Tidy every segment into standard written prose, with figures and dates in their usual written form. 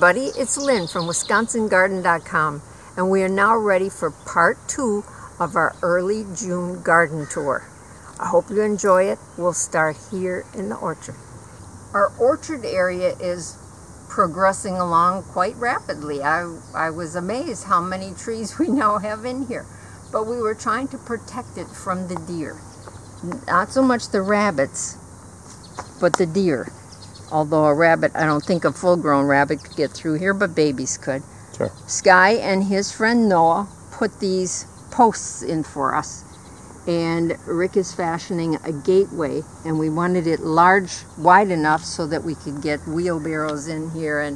everybody, it's Lynn from WisconsinGarden.com, and we are now ready for part 2 of our early June garden tour. I hope you enjoy it. We'll start here in the orchard. Our orchard area is progressing along quite rapidly. I was amazed how many trees we now have in here, but we were trying to protect it from the deer. Not so much the rabbits, but the deer. Although a rabbit, I don't think a full-grown rabbit could get through here, but babies could. Sure. Sky and his friend Noah put these posts in for us. And Rick is fashioning a gateway, and we wanted it large, wide enough so that we could get wheelbarrows in here and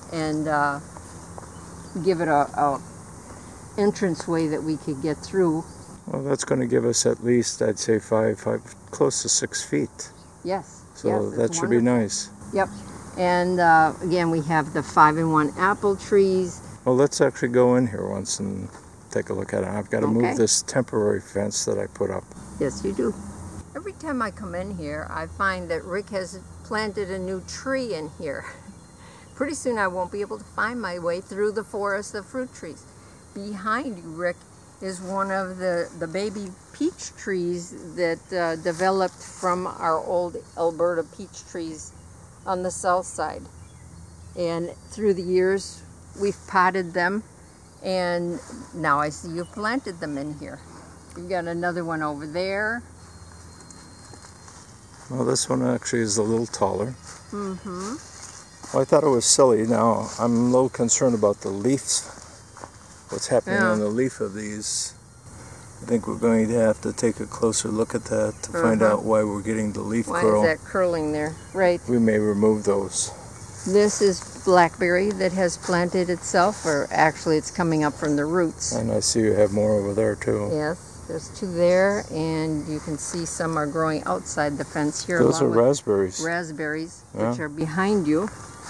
give it a entranceway that we could get through. Well, that's going to give us at least, I'd say, five, close to 6 feet. Yes. So yes, that should be nice. Yep. And again, we have the 5-in-1 apple trees. Well, let's actually go in here once and take a look at it. I've got to move this temporary fence that I put up. Yes, you do. Every time I come in here, I find that Rick has planted a new tree in here. Pretty soon I won't be able to find my way through the forest of fruit trees. Behind you, Rick, is one of the baby peach trees that developed from our old Alberta peach trees on the south side. And through the years, we've potted them, and now I see you've planted them in here. You've got another one over there. Well, this one actually is a little taller. Mm-hmm. Well, I thought it was silly. Now, I'm a little concerned about the leaves. What's happening on the leaf of these. I think we're going to have to take a closer look at that to find out why we're getting the leaf curl. Why is that curling there? Right. We may remove those. This is blackberry that has planted itself, or actually it's coming up from the roots. And I see you have more over there too. Yes, there's 2 there, and you can see some are growing outside the fence here. Those are raspberries. Raspberries, which are behind you.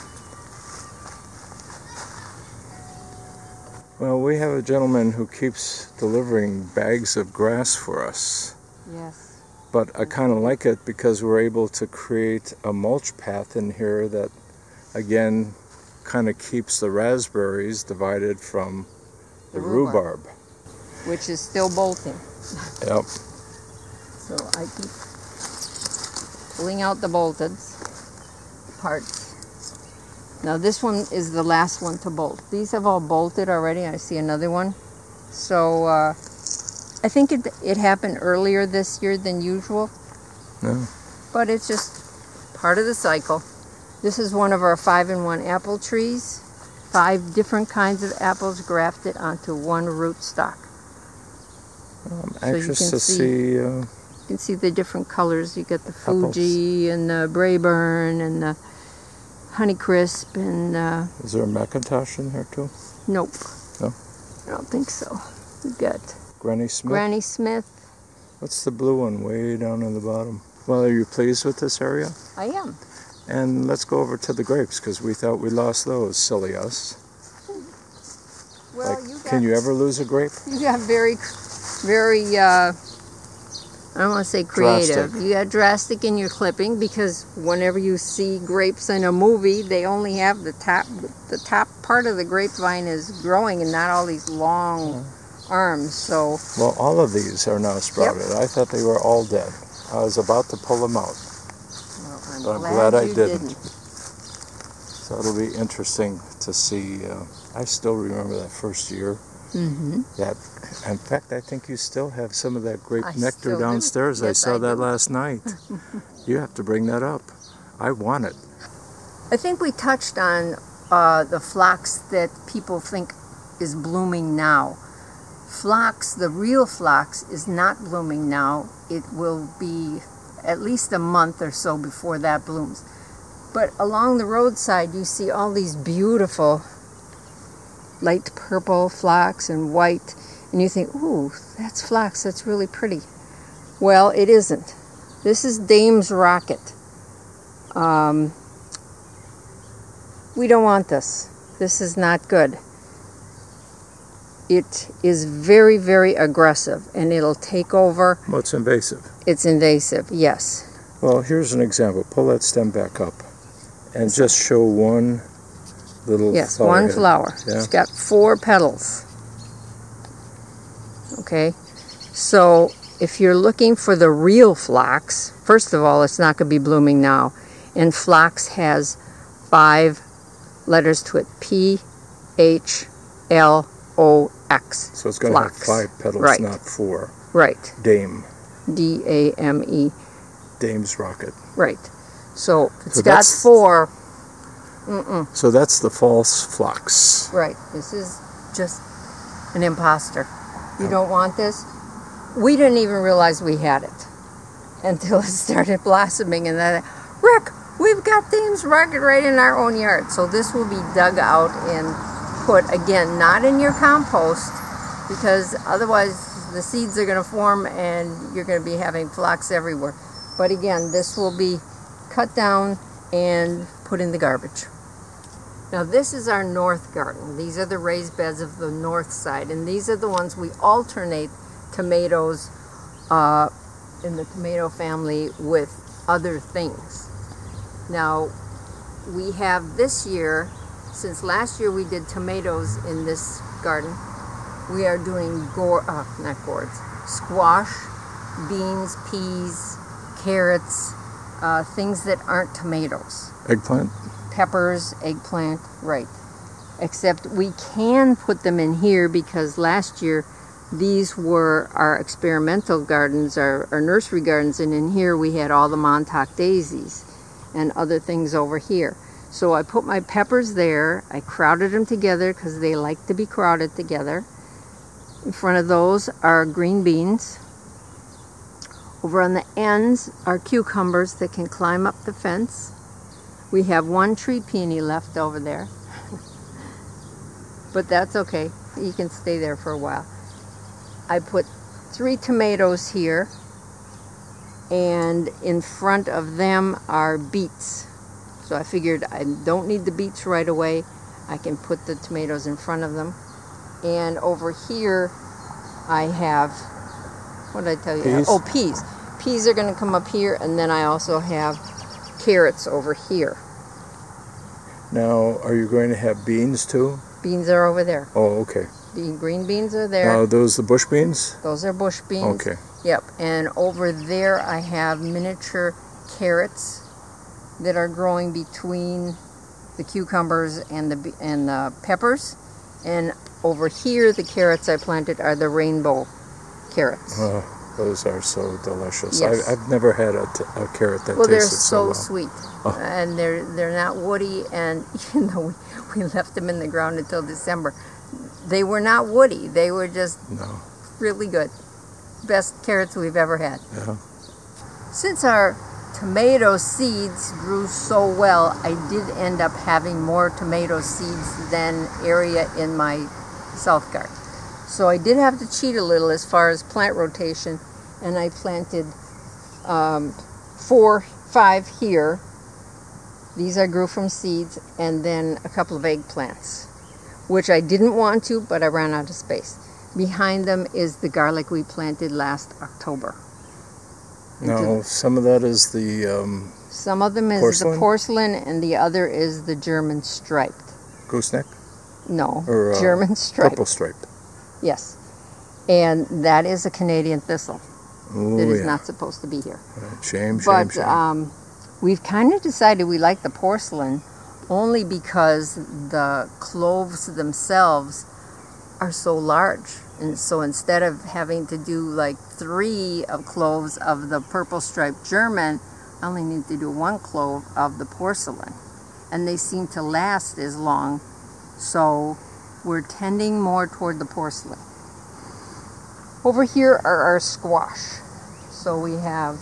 Well, we have a gentleman who keeps delivering bags of grass for us. Yes. But I kind of like it because we're able to create a mulch path in here that, again, kind of keeps the raspberries divided from the rhubarb. Which is still bolting. Yep. So I keep pulling out the bolted parts. Now this one is the last one to bolt. These have all bolted already. I see another one. So I think it happened earlier this year than usual. Yeah. But it's just part of the cycle. This is one of our 5-in-1 apple trees. 5 different kinds of apples grafted onto one rootstock. I'm anxious to see... you can see the different colors. You get the Fuji and the Braeburn and the Honeycrisp and... Is there a McIntosh in here too? Nope. No? I don't think so. We've got... Granny Smith? Granny Smith. What's the blue one way down on the bottom? Well, are you pleased with this area? I am. And let's go over to the grapes, because we thought we lost those. Silly us. Well, can you ever lose a grape? You got very, I don't want to say creative. Drastic. You got drastic in your clipping, because whenever you see grapes in a movie, they only have the top part of the grapevine is growing and not all these long arms. So. Well, all of these are now sprouted. Yep. I thought they were all dead. I was about to pull them out. Well, I'm glad I didn't. So it'll be interesting to see. I still remember that first year. Mm-hmm. In fact, I think you still have some of that grape nectar downstairs. Yes, I saw that last night. You have to bring that up. I want it. I think we touched on the phlox that people think is blooming now. Phlox, the real phlox, is not blooming now. It will be at least a month or so before that blooms. But along the roadside, you see all these beautiful light purple phlox and white, and you think, ooh, that's phlox, that's really pretty. Well, it isn't. This is Dame's Rocket. We don't want this. This is not good. It is very, very aggressive, and it'll take over. Well, it's invasive. It's invasive, yes. Well, here's an example. Pull that stem back up and just show one little Yes, flower one head. flower. Yeah. It's got 4 petals. Okay, so if you're looking for the real phlox, first of all, it's not going to be blooming now. And phlox has 5 letters to it. P-H-L-O-X. So it's going to have 5 petals, right. not 4. Right. Dame. D-A-M-E. Dame's rocket. Right. So it's So got that's- 4. So that's the false phlox. Right. This is just an imposter. You don't want this? We didn't even realize we had it until it started blossoming, and then, Rick, we've got Dame's rocket right in our own yard. So this will be dug out and put, again, not in your compost, because otherwise the seeds are going to form and you're going to be having phlox everywhere. But again, this will be cut down and put in the garbage. Now this is our north garden. These are the raised beds of the north side, and these are the ones we alternate tomatoes in the tomato family with other things. Now we have this year, since last year we did tomatoes in this garden, we are doing squash, beans, peas, carrots, things that aren't tomatoes. Eggplant? Peppers, eggplant, right. Except we can put them in here because last year these were our experimental gardens, our nursery gardens, and in here we had all the Montauk daisies and other things over here. So I put my peppers there. I crowded them together because they like to be crowded together. In front of those are green beans. Over on the ends are cucumbers that can climb up the fence. We have 1 tree peony left over there, but that's okay. You can stay there for a while. I put 3 tomatoes here, and in front of them are beets. So I figured I don't need the beets right away. I can put the tomatoes in front of them. And over here I have, what did I tell you? Peas? Oh, peas. Peas are going to come up here, and then I also have carrots over here. Now, are you going to have beans too? Beans are over there. Oh, okay. Green beans are there. Now, those the bush beans? Those are bush beans. Okay. Yep. And over there I have miniature carrots that are growing between the cucumbers and the peppers. And over here the carrots I planted are the rainbow carrots. Those are so delicious. Yes. I've never had a carrot that Well, they're tasted so well. sweet, Oh. and they're not woody. And even though we left them in the ground until December, they were not woody. They were just really good. Best carrots we've ever had. Yeah. Since our tomato seeds grew so well, I did end up having more tomato seeds than area in my south garden. So I did have to cheat a little as far as plant rotation, and I planted 4, 5 here. These I grew from seeds, and then a couple of eggplants, which I didn't want to, but I ran out of space. Behind them is the garlic we planted last October. Now, some of that is the Some of them is porcelain? the porcelain, and the other is the German striped. gooseneck? No, Or German striped. purple stripe? Yes. And that is a Canadian thistle Oh, that is yeah. not supposed to be here. Right. Shame, But shame. we've kind of decided we like the porcelain only because the cloves themselves are so large. And so instead of having to do like 3 of cloves of the purple striped German, I only need to do 1 clove of the porcelain. And they seem to last as long. So we're tending more toward the porcelain. Over here are our squash. So we have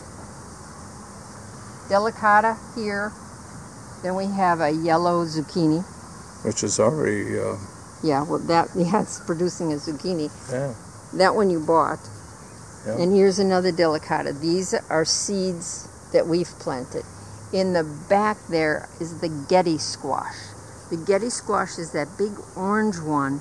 delicata here. Then we have a yellow zucchini. Which is already, Yeah, well it's producing a zucchini. yeah. That one you bought. Yep. And here's another delicata. These are seeds that we've planted. In the back there is the Getty squash. The Getty squash is that big orange one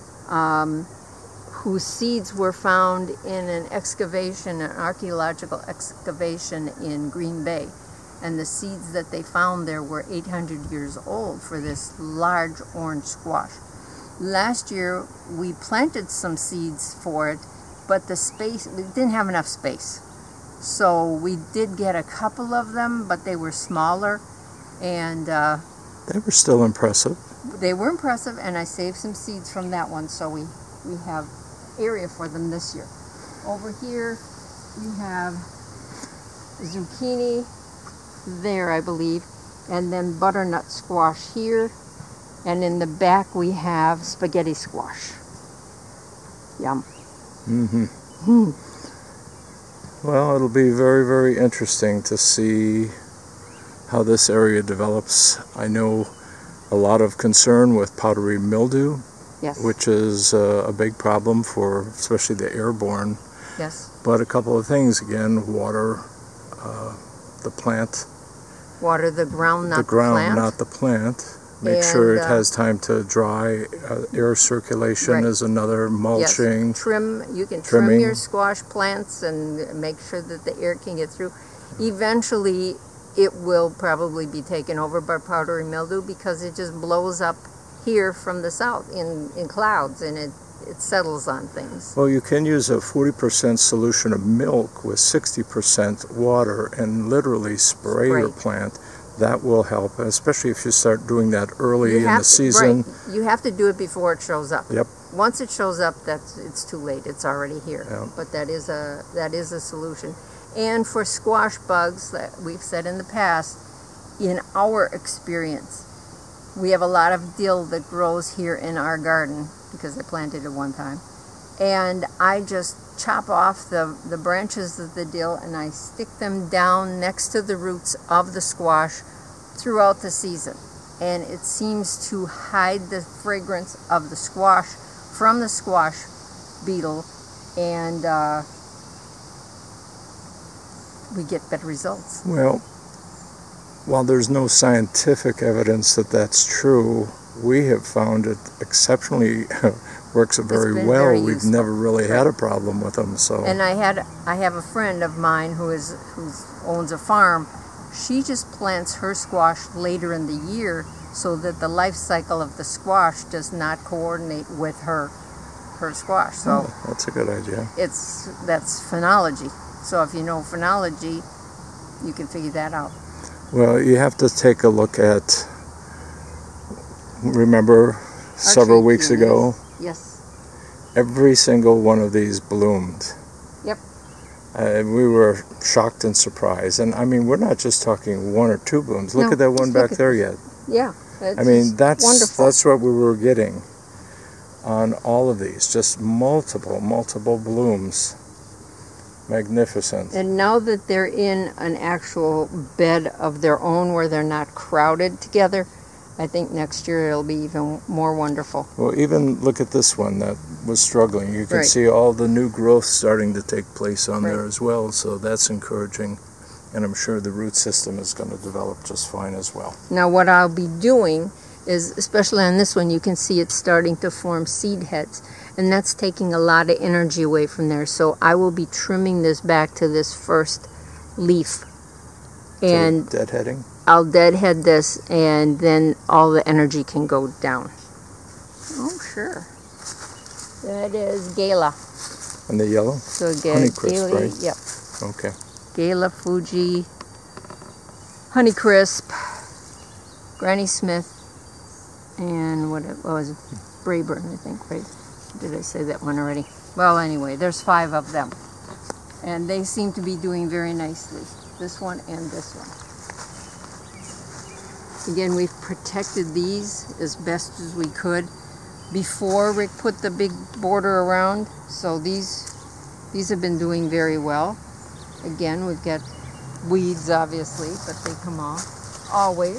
whose seeds were found in an excavation, an archaeological excavation in Green Bay. and the seeds that they found there were 800 years old for this large orange squash. Last year we planted some seeds for it, but the space, we didn't have enough space. So we did get a couple of them, but they were smaller, and they were still impressive. They were impressive, and I saved some seeds from that one, so we have area for them this year. Over here we have zucchini there, I believe, and then butternut squash here, and in the back we have spaghetti squash. Yum. Mm-hmm. Well, it'll be very, very interesting to see how this area develops. I know a lot of concern with powdery mildew, yes, which is a big problem for especially the airborne. Yes. But a couple of things, again, water the plant. Water the ground, not the ground, the plant. not the plant. Make And, sure it has time to dry. Air circulation right. is another. Mulching. Yes. You can trimming. trim your squash plants and make sure that the air can get through. Eventually, it will probably be taken over by powdery mildew because it just blows up here from the south in clouds, and it settles on things. Well, you can use a 40% solution of milk with 60% water and literally spray your plant. That will help, especially if you start doing that early in the season. Right. You have to do it before it shows up. Yep. Once it shows up, it's too late. It's already here. Yep. But that is a solution. And for squash bugs, that we've said in the past, in our experience, we have a lot of dill that grows here in our garden because I planted it one time. And I just chop off the branches of the dill and I stick them down next to the roots of the squash throughout the season. And it seems to hide the fragrance of the squash from the squash beetle, and we get better results. Well, while there's no scientific evidence that that's true, we have found it exceptionally works very well. We've never really had a problem with them. So. And I have a friend of mine who owns a farm. She just plants her squash later in the year so that the life cycle of the squash does not coordinate with her squash. So that's a good idea. That's phenology. So if you know phenology, you can figure that out. Well, you have to take a look at, remember several weeks ago? Yes. Every single one of these bloomed. Yep. We were shocked and surprised. And I mean, we're not just talking one or two blooms. Look at that one back there yet. Yeah. I mean, that's wonderful. That's what we were getting on all of these. Just multiple blooms. Magnificent. And now that they're in an actual bed of their own where they're not crowded together, I think next year it'll be even more wonderful. Well, even look at this one that was struggling. You can see all the new growth starting to take place on there as well, so that's encouraging. And I'm sure the root system is going to develop just fine as well. Now what I'll be doing is, especially on this one, you can see it's starting to form seed heads. And that's taking a lot of energy away from there. So I will be trimming this back to this first leaf. And so deadheading? I'll deadhead this, and then all the energy can go down. Oh, sure. That is Gala. And the yellow? So Honeycrisp, right? Yep. Okay. Gala, Fuji, Honeycrisp, Granny Smith, and what was it? Brayburn, I think, right? Did I say that one already? Well, anyway, there's 5 of them. And they seem to be doing very nicely. This one and this one. Again, we've protected these as best as we could before Rick put the big border around. So these have been doing very well. Again, we've got weeds, obviously, but they come off. Always.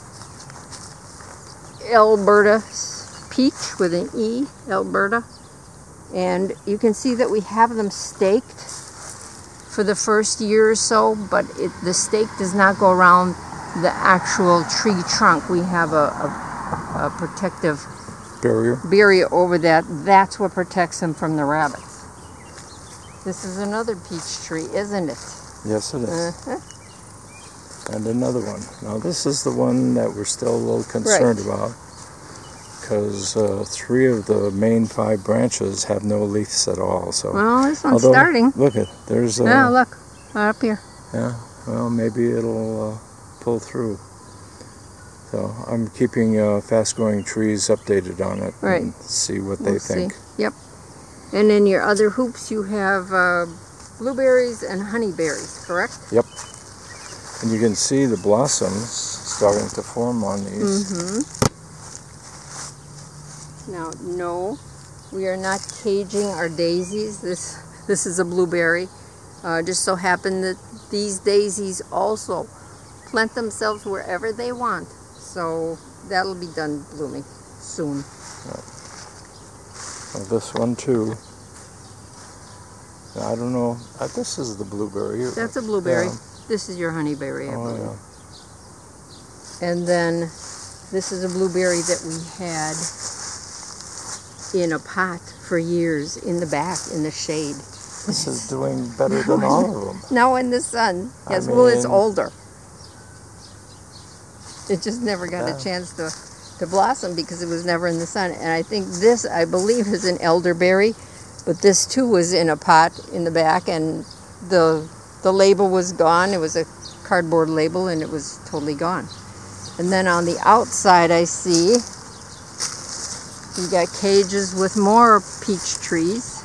Alberta peach with an E, Alberta. And you can see that we have them staked for the first year or so, but the stake does not go around the actual tree trunk. We have a protective barrier over that. That's what protects them from the rabbits. This is another peach tree, isn't it? Yes, it is. And another one. Now this is the one that we're still a little concerned about, because 3 of the main 5 branches have no leaves at all. So, well, this one's starting. Look at there's. Yeah, look, right up here. Yeah. Well, maybe it'll pull through. So I'm keeping fast-growing trees updated on it and see what they think. Yep. And in your other hoops, you have blueberries and honeyberries, correct? Yep. And you can see the blossoms starting to form on these. Now, no, we are not caging our daisies. This is a blueberry. Just so happened that these daisies also plant themselves wherever they want. So that'll be done blooming soon. Well, this one too. I don't know. This is the blueberry. That's a blueberry. Yeah. This is your honeyberry, I believe. Yeah. And then this is a blueberry that we had in a pot for years in the back, in the shade. This is doing better than all of them. Now in the sun. Yes, well, it's older. It just never got a chance to blossom because it was never in the sun. And I think this, I believe, is an elderberry, but this too was in a pot in the back, and the label was gone. It was a cardboard label, and it was totally gone. And then on the outside, I see we got cages with more peach trees.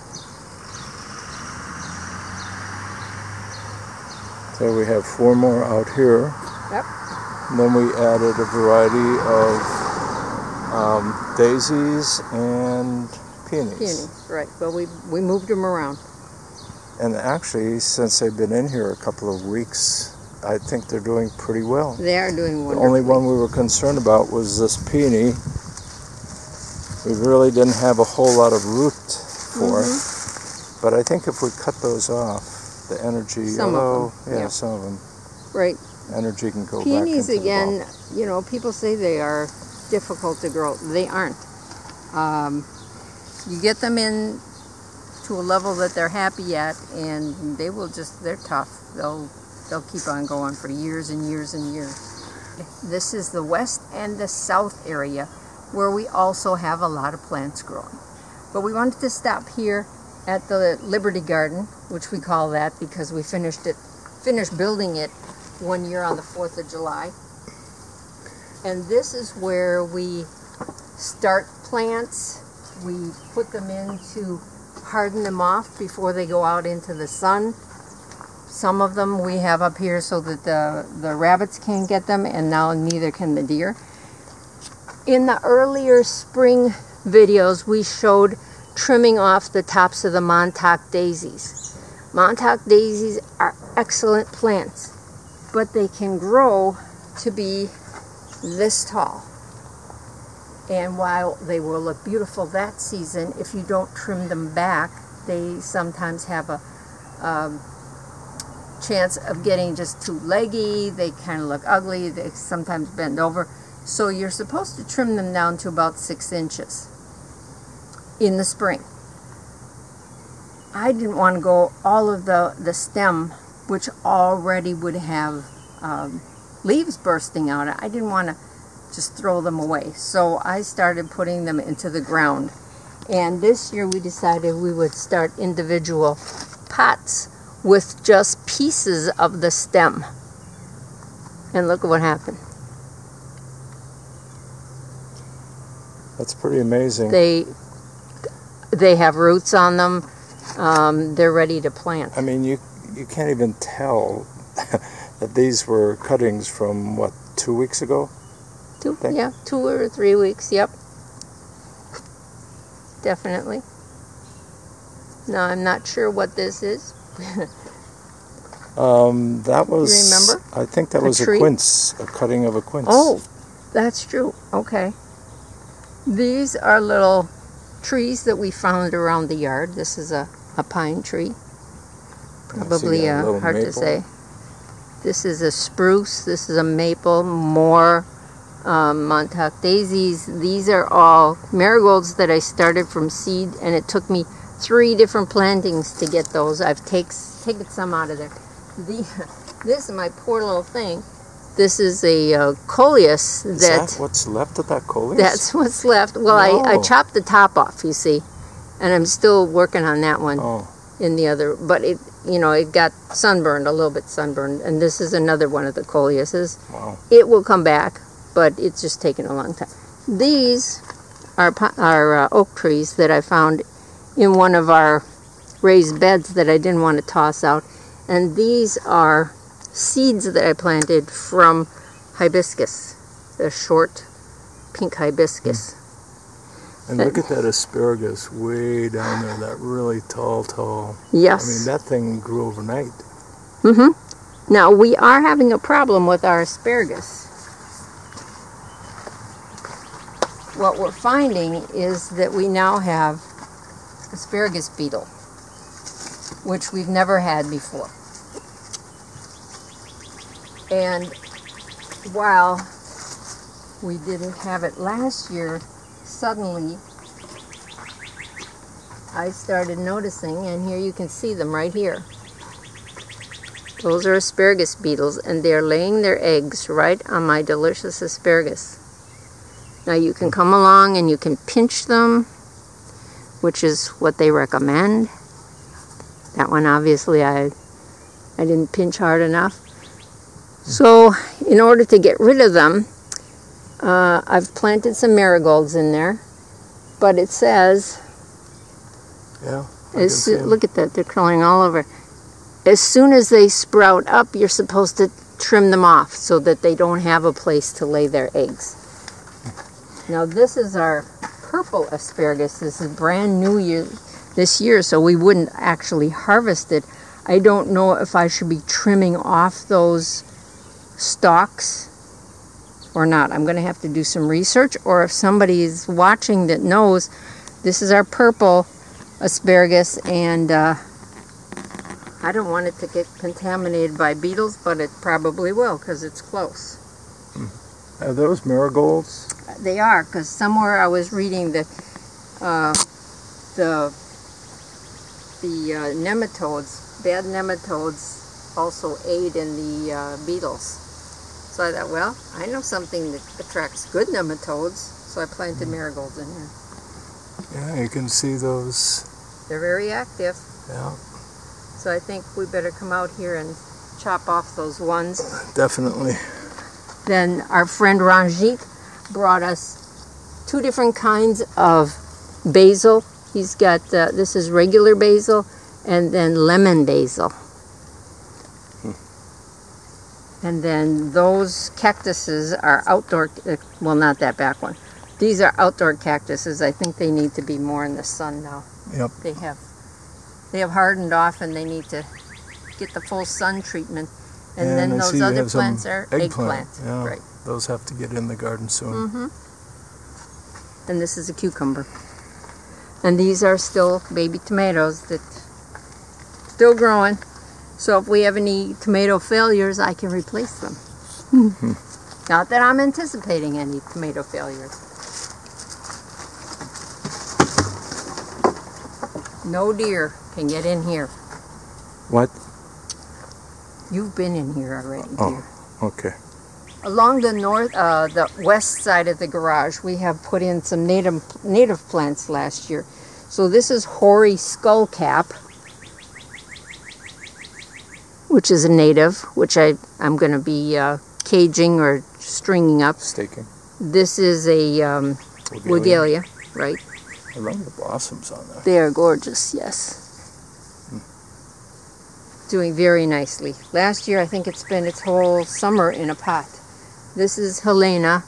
So we have 4 more out here. Yep. And then we added a variety of daisies and peonies. Peonies, right. Well, we moved them around. And actually, since they've been in here a couple of weeks, I think they're doing pretty well. They are doing wonderfully. The only one we were concerned about was this peony. We really didn't have a whole lot of root for it. But I think if we cut those off, the energy, some of them. some of them. Right. Energy can go Peonies, back into again, the bulb. you know, people say they are difficult to grow. They aren't. You get them in to a level that they're happy at, and they will they're tough. They'll keep on going for years and years and years. This is the west and the south area where we also have a lot of plants growing. But we wanted to stop here at the Liberty Garden, which we call that because we finished building it 1 year on the 4th of July. And this is where we start plants. We put them in to harden them off before they go out into the sun. Some of them we have up here so that the rabbits can't get them, and now neither can the deer. In the earlier spring videos, we showed trimming off the tops of the Montauk daisies. Montauk daisies are excellent plants, but they can grow to be this tall. And while they will look beautiful that season, if you don't trim them back, they sometimes have a chance of getting just too leggy. They kind of look ugly. They sometimes bend over. So you're supposed to trim them down to about 6 inches in the spring. I didn't want to go all of the stem, which already would have leaves bursting out. I didn't want to just throw them away. So I started putting them into the ground. And this year we decided we would start individual pots with just pieces of the stem. And look at what happened. That's pretty amazing. They have roots on them. They're ready to plant. I mean, you can't even tell that these were cuttings from, what, 2 weeks ago? 2 or 3 weeks, yep. Definitely. Now, I'm not sure what this is. That was... You remember? I think that was a quince, a cutting of a quince. Oh, that's true. Okay. These are little trees that we found around the yard. This is a pine tree. Probably hard to say. This is a spruce. This is a maple. More Montauk daisies. These are all marigolds that I started from seed, and it took me 3 different plantings to get those. I've taken some out of there. This is my poor little thing. This is a coleus. Is that what's left of that coleus? That's what's left. Well, I chopped the top off, you see, and I'm still working on that one. In the other, but it, you know, it got sunburned, a little bit sunburned, and this is another one of the coleuses. Wow. It will come back, but it's just taking a long time. These are oak trees that I found in one of our raised beds that I didn't want to toss out, and these are seeds that I planted from hibiscus, the short pink hibiscus. And look at that asparagus way down there, that really tall. Yes. I mean, that thing grew overnight. Mm-hmm. Now, we are having a problem with our asparagus. What we're finding is that we now have asparagus beetle, which we've never had before. And while we didn't have it last year, suddenly I started noticing, and here you can see them right here. Those are asparagus beetles, and they're laying their eggs right on my delicious asparagus. Now you can come along and you can pinch them, which is what they recommend. That one obviously I didn't pinch hard enough. So in order to get rid of them, I've planted some marigolds in there, but it says, look at that, they're crawling all over. As soon as they sprout up, you're supposed to trim them off so that they don't have a place to lay their eggs. Now this is our purple asparagus. This is brand new this year, so we wouldn't actually harvest it. I don't know if I should be trimming off those stalks or not. I'm going to have to do some research, or if somebody is watching that knows, this is our purple asparagus, and I don't want it to get contaminated by beetles, but it probably will because it's close. Are those marigolds? They are, because somewhere I was reading that the nematodes, bad nematodes, also aid in the beetles. So I thought, well, I know something that attracts good nematodes, so I planted marigolds in here. Yeah, you can see those. They're very active. Yeah. So I think we better come out here and chop off those ones. Definitely. Then our friend Ranjit brought us 2 different kinds of basil. He's got, this is regular basil, and then lemon basil. And then those cactuses are outdoor, well, not that back one. These are outdoor cactuses. I think they need to be more in the sun now. Yep. They have hardened off, and they need to get the full sun treatment. And then those other plants are eggplant. Yeah, right. Those have to get in the garden soon. Mm-hmm. And this is a cucumber. And these are still baby tomatoes that still growing. So if we have any tomato failures, I can replace them. Not that I'm anticipating any tomato failures. No deer can get in here. What? You've been in here already, dear. Oh, okay. Along the west side of the garage, we have put in some native plants last year. So this is hoary skullcap, which is a native, which I'm going to be caging or stringing up. Staking. This is a Weigela, right? I love the blossoms on that. They are gorgeous, yes. Doing very nicely. Last year, I think it's been its whole summer in a pot. This is Helenium.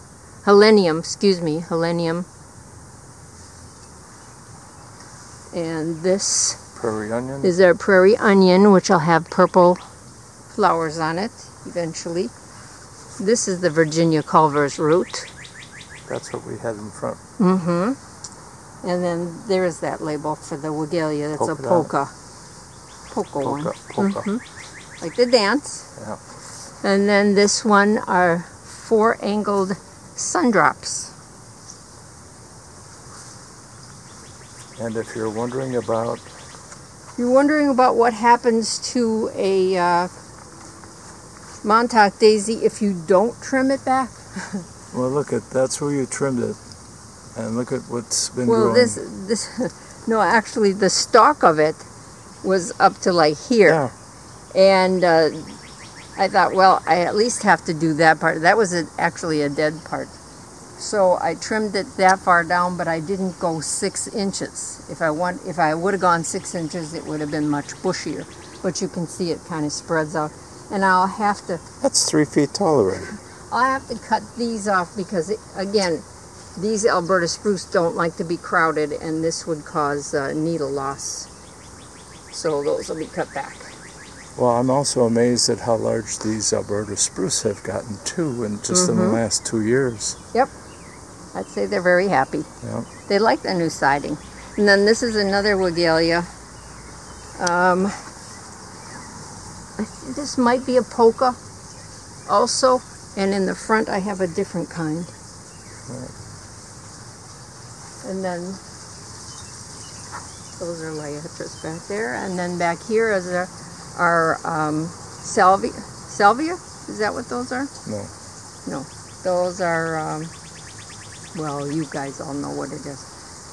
And this prairie onion is our prairie onion, which will have purple flowers on it eventually. This is the Virginia Culver's root. That's what we had in front. Mm-hmm. And then there's that label for the Weigela. That's a polka one. Polka. Mm-hmm. Like the dance. Yeah. And then this one are 4-angled sundrops. And if you're wondering about... what happens to a Montauk daisy, if you don't trim it back. Well, look at that's where you trimmed it, and look at what's been Well, growing. no, actually, the stalk of it was up to like here, Yeah. and I thought, well, I at least have to do that part. That was actually a dead part, so I trimmed it that far down, but I didn't go 6 inches. If I would have gone 6 inches, it would have been much bushier. But you can see it kind of spreads out, and I'll have to. That's 3 feet tall already. I'll have to cut these off because, again, these Alberta spruce don't like to be crowded, and this would cause needle loss. So those will be cut back. Well, I'm also amazed at how large these Alberta spruce have gotten too in just in the last 2 years. Yep. I'd say they're very happy. Yeah. They like the new siding. And then this is another Weigela. This might be a polka also. And in the front, I have a different kind. Right. And then those are Liatris back there. And then back here is our salvia. Salvia? Is that what those are? No. No. Those are, well, you guys all know what it is.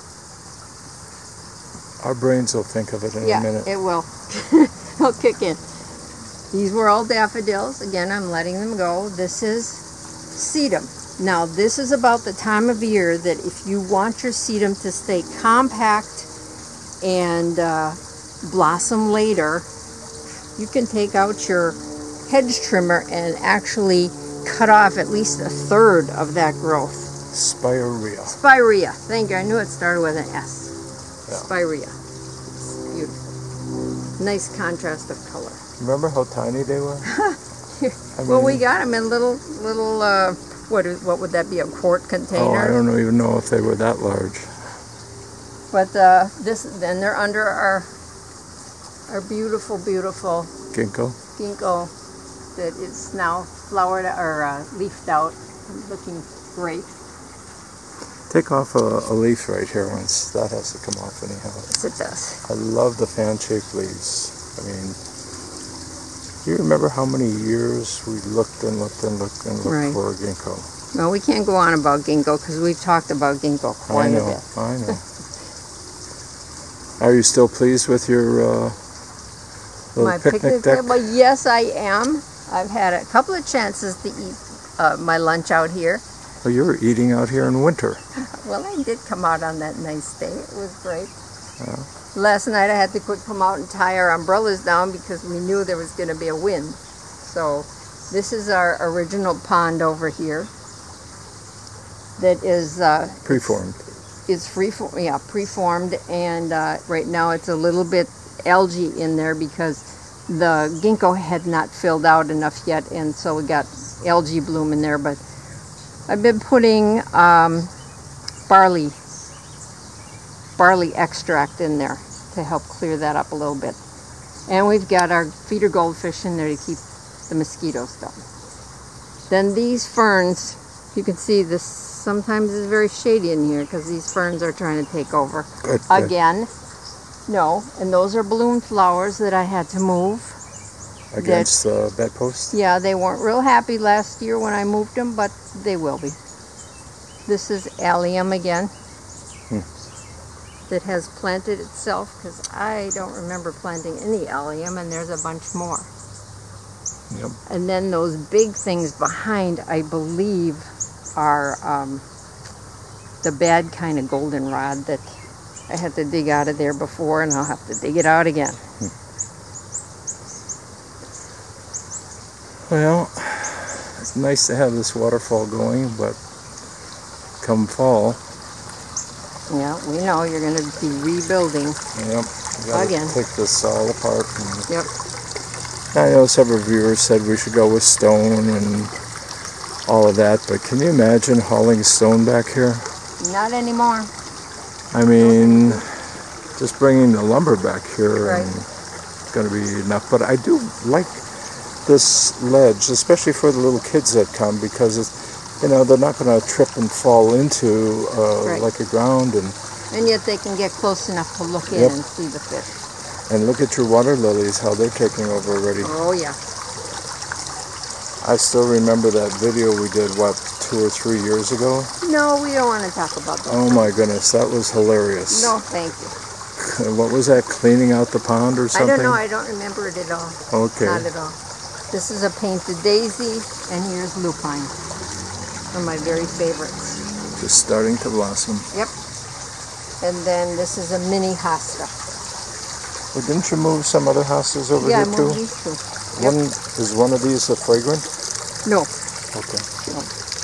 Our brains will think of it in a minute. Yeah, it will. It'll kick in. These were all daffodils. Again, I'm letting them go. This is sedum. Now, this is about the time of year that if you want your sedum to stay compact and blossom later, you can take out your hedge trimmer and actually cut off at least 1/3 of that growth. Spirea. Spirea. Thank you. I knew it started with an S. Yeah. Spirea. It's beautiful. Nice contrast of color. Remember how tiny they were? Well, we got them in little what would that be, a quart container? Oh, I don't even know if they were that large. But then they're under our beautiful Ginkgo? ginkgo that is now flowered or leafed out, looking great. Take off a leaf right here once. That has to come off anyhow. Yes, it does. I love the fan-shaped leaves. I mean, do you remember how many years we looked and looked Right. for a ginkgo? Well, we can't go on about ginkgo because we've talked about ginkgo quite a bit. I know. Are you still pleased with your little picnic deck? Well, yes, I am. I've had a couple of chances to eat my lunch out here. Well, you were eating out here in winter. Well, I did come out on that nice day. It was great. Yeah. Last night I had to come out and tie our umbrellas down because we knew there was going to be a wind. So this is our original pond over here that is Preformed. It's preformed, and right now it's a little bit algae in there because the ginkgo had not filled out enough yet, and so we got algae bloom in there. But I've been putting barley extract in there to help clear that up a little bit. And we've got our feeder goldfish in there to keep the mosquitoes down. Then these ferns, you can see this sometimes is very shady in here because these ferns are trying to take over. Good. Again, no, and those are balloon flowers that I had to move. Against the bedpost? Yeah, they weren't real happy last year when I moved them, but they will be. This is allium again. That has planted itself because I don't remember planting any allium, and there's a bunch more. Yep. And then those big things behind, I believe, are the bad kind of goldenrod that I had to dig out of there before, and I'll have to dig it out again. Well, it's nice to have this waterfall going, but come fall, Yeah, we know you're going to be rebuilding. yep, you gotta Again. take this all apart. And Yep. I know several viewers said we should go with stone and all of that, but can you imagine hauling stone back here? Not anymore. I mean, just bringing the lumber back here Right. and it's going to be enough. But I do like this ledge, especially for the little kids that come, because it's, you know, they're not going to trip and fall into Right. like a ground. And yet they can get close enough to look in Yep. and see the fish. And look at your water lilies, how they're taking over already. Oh, yeah. I still remember that video we did, what, 2 or 3 years ago? No, we don't want to talk about that. Oh my goodness, that was hilarious. No, thank you. What was that, cleaning out the pond or something? I don't know, I don't remember it at all. Okay. Not at all. This is a painted daisy, and here's lupine. One of my very favorites. Just starting to blossom. Yep. And then this is a mini hosta. Well, didn't you move some other hostas over here too? Yeah, I moved these two. Yep. Is one of these a fragrant? No. Okay. No.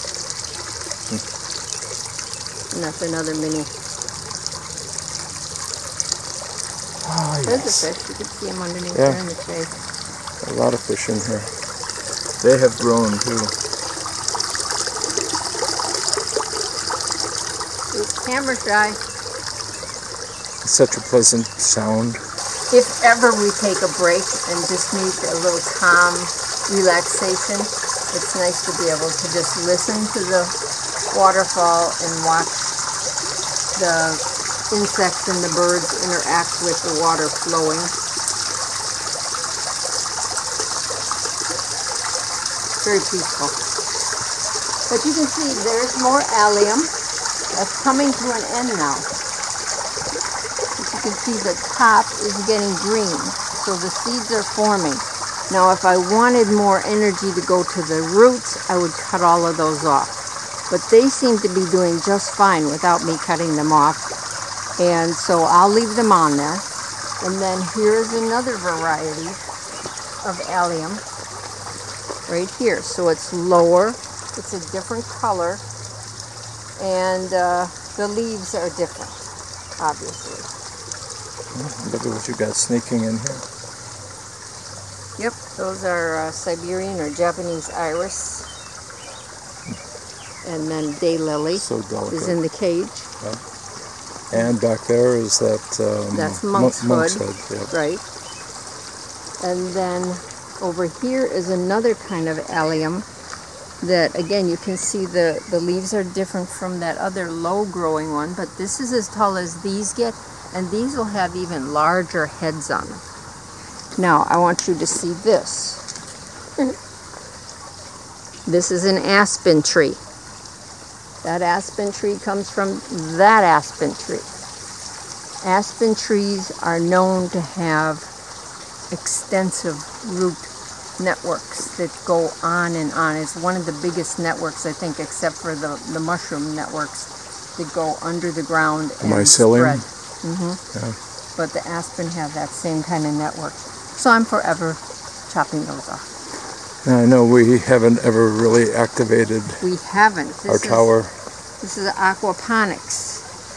And that's another mini. Ah, There's yes. a fish. You can see him underneath Yeah. there in the shade. A lot of fish in here. They have grown too. It's camera shy. It's such a pleasant sound. If ever we take a break and just need a little calm relaxation, it's nice to be able to just listen to the waterfall and watch the insects and the birds interact with the water flowing. Very peaceful. But you can see there's more allium that's coming to an end now. You can see the top is getting green, so the seeds are forming. Now if I wanted more energy to go to the roots, I would cut all of those off. But they seem to be doing just fine without me cutting them off. And so I'll leave them on there. And then here's another variety of allium right here. So it's lower, it's a different color, and the leaves are different, obviously. Look at what you got sneaking in here. Yep, those are Siberian or Japanese iris. And then daylily So delicate. is in the cage. Yeah. And back there is that That's monk's monk's hood, head. Yeah. right? And then over here is another kind of allium that, again, you can see the leaves are different from that other low-growing one, but this is as tall as these get, and these will have even larger heads on them. Now, I want you to see this. This is an aspen tree. That aspen tree comes from that aspen tree. Aspen trees are known to have extensive root networks that go on and on. It's one of the biggest networks, I think, except for the mushroom networks that go under the ground and Mycelium? spread. Yeah. But the aspen have that same kind of network. So I'm forever chopping those off. Now, I know we haven't ever really activated We haven't. our tower. This is aquaponics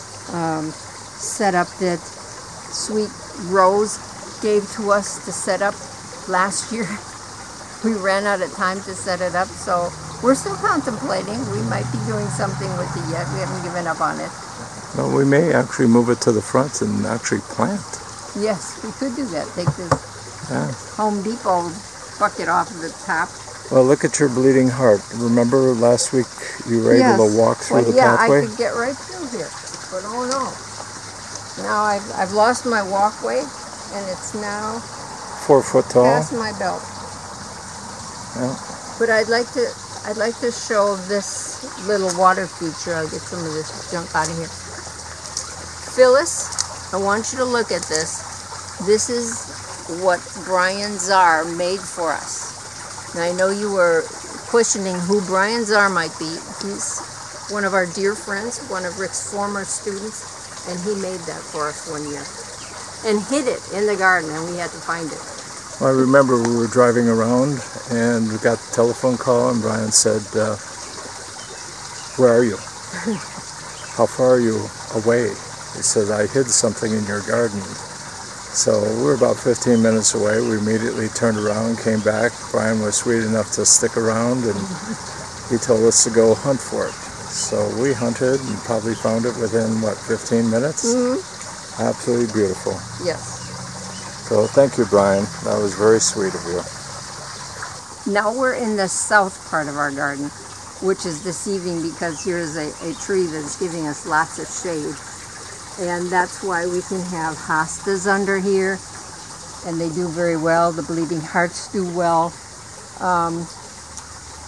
setup that Sweet Rose gave to us to set up last year. We ran out of time to set it up, so we're still contemplating. We might be doing something with it yet. We haven't given up on it. Well, we may actually move it to the front and actually plant. Yes, we could do that. Take this Home Depot bucket off of the top. Well, look at your bleeding heart. Remember last week you were able to walk through the pathway? I could get right through here, but oh no. Now I've lost my walkway, and it's now 4 foot tall. past my belt. Yeah. But I'd like to show this little water feature. I'll get some of this junk out of here. Phyllis, I want you to look at this. This is what Brian Czar made for us. And I know you were questioning who Brian Czar might be. He's one of our dear friends, one of Rick's former students, and he made that for us one year. And hid it in the garden, and we had to find it. Well, I remember we were driving around and we got the telephone call and Brian said, where are you? How far are you away? He said, I hid something in your garden. So we were about 15 minutes away. We immediately turned around, came back. Brian was sweet enough to stick around and he told us to go hunt for it. So we hunted and probably found it within, 15 minutes? Mm-hmm. Absolutely beautiful. Yes. So thank you, Brian. That was very sweet of you. Now we're in the south part of our garden, which is deceiving because here's a tree that's giving us lots of shade. And that's why we can have hostas under here, and they do very well. The bleeding hearts do well.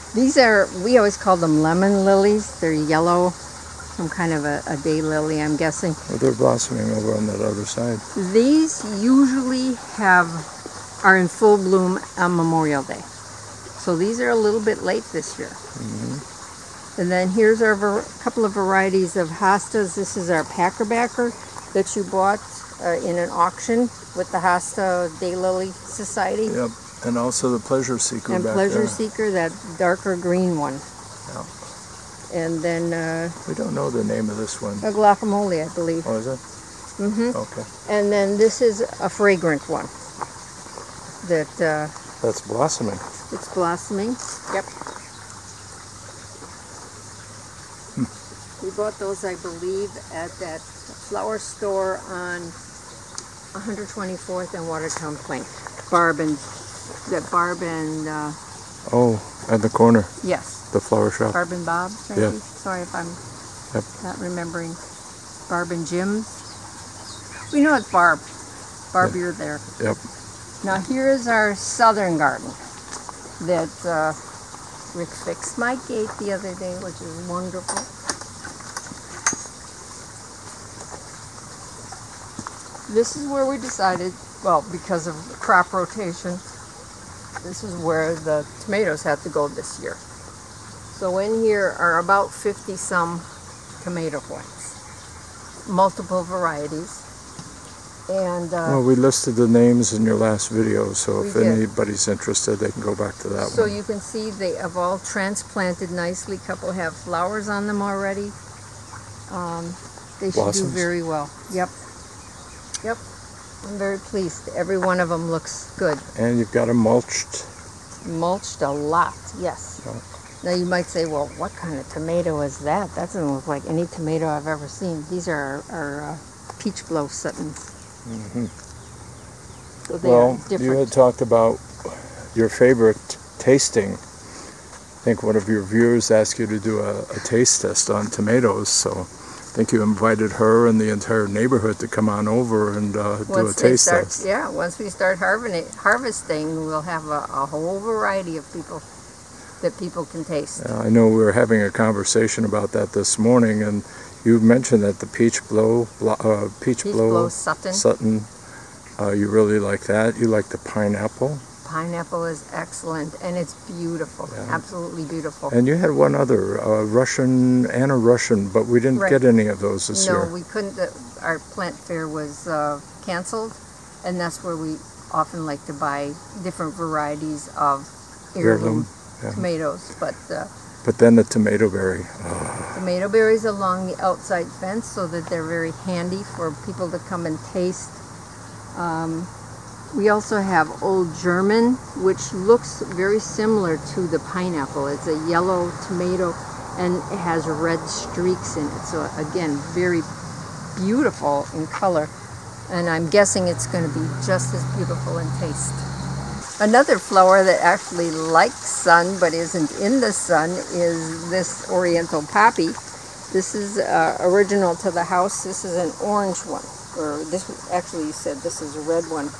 These are, we always call them lemon lilies. They're yellow, some kind of a daylily, I'm guessing. Well, they're blossoming over on that other side. These usually are in full bloom on Memorial Day. So these are a little bit late this year. Mm-hmm. And then here's our couple of varieties of hostas. This is our packerbacker that you bought in an auction with the Hosta Daylily Society. Yep, and also the Pleasure Seeker and back Pleasure there. Seeker, that darker green one. Yep. And then we don't know the name of this one. a guacamole, I believe. Oh, is it? Mm-hmm. Okay. And then this is a fragrant one. That's blossoming. It's blossoming. Yep. We bought those, I believe, at that flower store on 124th and Watertown Plank. Barb and Oh, at the corner. yes, The flower shop. Barb and Bob. Maybe? Yeah. Sorry if I'm Yep. not remembering. Barb and Jim's. We know it's Barb. Barb, Yep. you're there. Yep. Now here is our southern garden that Rick fixed my gate the other day, which is wonderful. This is where we decided, well, because of crop rotation, this is where the tomatoes had to go this year. So in here are about 50 some tomato plants, multiple varieties. And Well, we listed the names in your last video, so We if did. anybody's interested, they can go back to that so one. you can see they have all transplanted nicely. A couple have flowers on them already. They should do Blossoms. very well. Yep. Yep. I'm very pleased. Every one of them looks good. And you've got them mulched. Mulched a lot, yes. Yeah. Now you might say, well, what kind of tomato is that? That doesn't look like any tomato I've ever seen. These are our peach blow Suttons. Mm-hmm. So they Well, are different. you had talked about your favorite tasting. I think one of your viewers asked you to do a taste test on tomatoes, so I think you invited her and the entire neighborhood to come on over and do a Once they taste start, test. yeah, once we start harvesting, we'll have a whole variety of people that people can taste. I know we were having a conversation about that this morning, and you mentioned that the peach blow Sutton. you really like that. You like the pineapple. Pineapple is excellent, and it's beautiful, Yeah. absolutely beautiful. And you had one other, Russian, but we didn't Right. get any of those this year. No, we couldn't. Our plant fair was canceled, and that's where we often like to buy different varieties of heirloom yeah. tomatoes. But But then the tomato berry. tomato berries along the outside fence, so that they're very handy for people to come and taste. We also have Old German, which looks very similar to the pineapple. It's a yellow tomato, and it has red streaks in it. So again, very beautiful in color, and I'm guessing it's going to be just as beautiful in taste. Another flower that actually likes sun but isn't in the sun is this oriental poppy. This is original to the house. This is an orange one, or this actually you said this is a red one.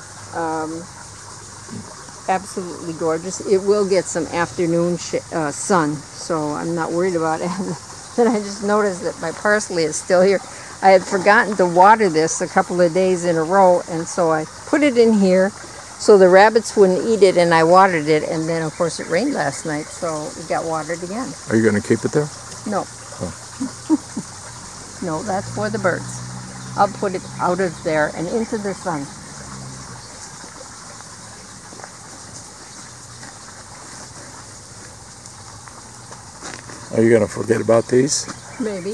Absolutely gorgeous. It will get some afternoon sun, so I'm not worried about it. And then I just noticed that my parsley is still here. I had forgotten to water this a couple of days in a row, and so I put it in here so the rabbits wouldn't eat it, and I watered it, and then of course it rained last night, so it got watered again. Are you going to keep it there? No. Oh. No, that's for the birds. I'll put it out of there and into the sun. Are you going to forget about these? Maybe.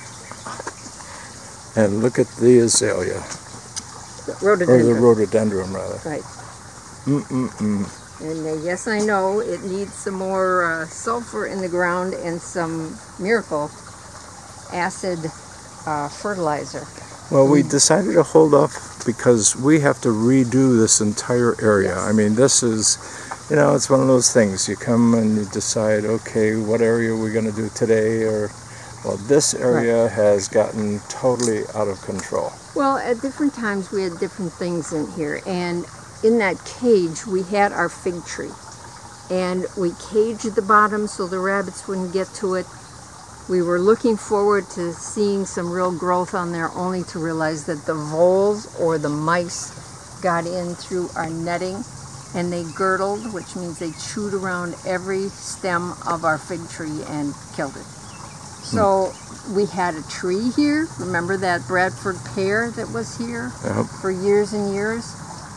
And look at the azalea. Or the Rhododendron. rhododendron, rather. Right. Mm-mm-mm. And yes, I know it needs some more sulfur in the ground and some miracle acid fertilizer. Well, we decided to hold off because we have to redo this entire area. Yes. I mean, this is, you know, it's one of those things. You come and you decide, okay, what area are we going to do today? Or, well, this area has gotten totally out of control. Well, at different times we had different things in here, and in that cage we had our fig tree. and we caged the bottom so the rabbits wouldn't get to it. We were looking forward to seeing some real growth on there, only to realize that the voles or the mice got in through our netting, and they girdled, which means they chewed around every stem of our fig tree and killed it. So we had a tree here. Remember that Bradford pear that was here for years and years?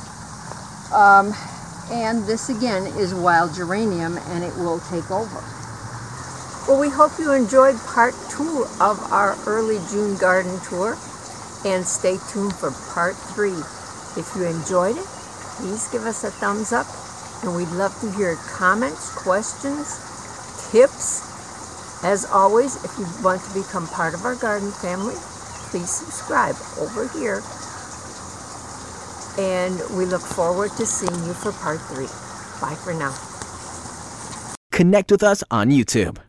And this again is wild geranium, and it will take over. Well, we hope you enjoyed part 2 of our early June garden tour, and stay tuned for part 3. If you enjoyed it, please give us a thumbs up, and we'd love to hear comments, questions, tips. As always, if you want to become part of our garden family, please subscribe over here. And we look forward to seeing you for part 3. Bye for now. Connect with us on YouTube.